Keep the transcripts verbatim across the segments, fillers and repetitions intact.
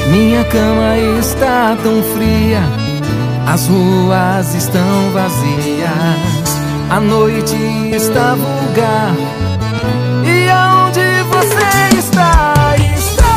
Minha cama está tão fria, as ruas estão vazias, a noite está vulgar. E aonde você está? Está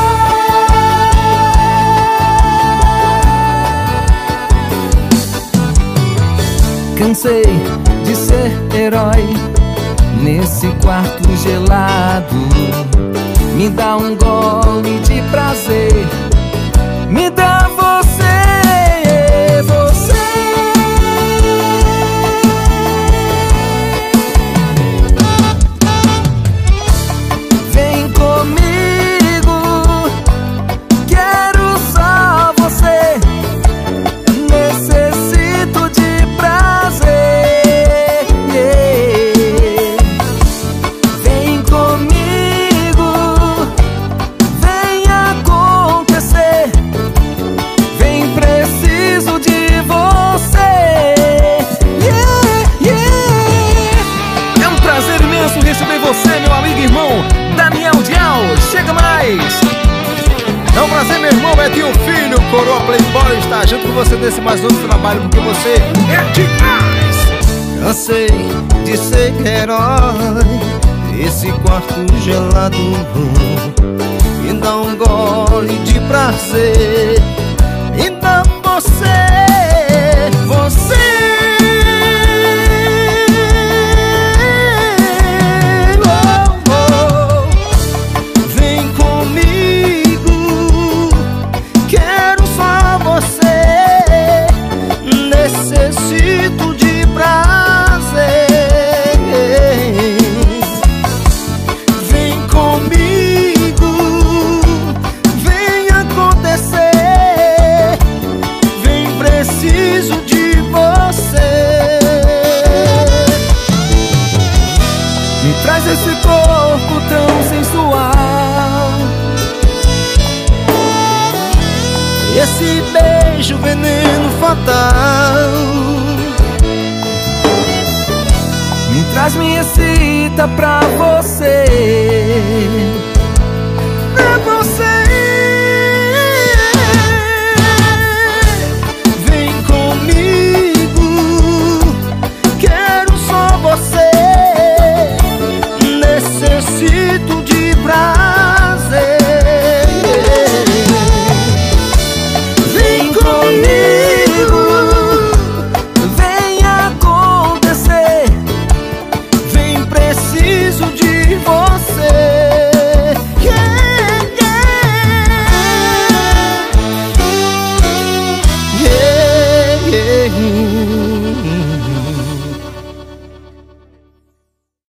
cansei de ser herói nesse quarto gelado. Me dá um gole de prazer, me dá você, você. Vem comigo, quero só você. Necessito de prazer, yeah. Vem comigo, vem acontecer. Vem, preciso de você, yeah, yeah. É um prazer imenso receber você, meu amigo e irmão Daniel Dial. Chega mais! É um prazer, meu irmão Betinho Filho, Coroa Playboy, estar junto com você nesse mais novo trabalho, porque você é demais. Cansei de ser herói, esse quarto gelado me dá um gole de prazer, me dá você, você. Necessito de prazer. Vem comigo, vem acontecer. Vem, preciso de você. Me traz esse corpo tão sensual, esse beijo veneno fatal. me traz, me excita pra você.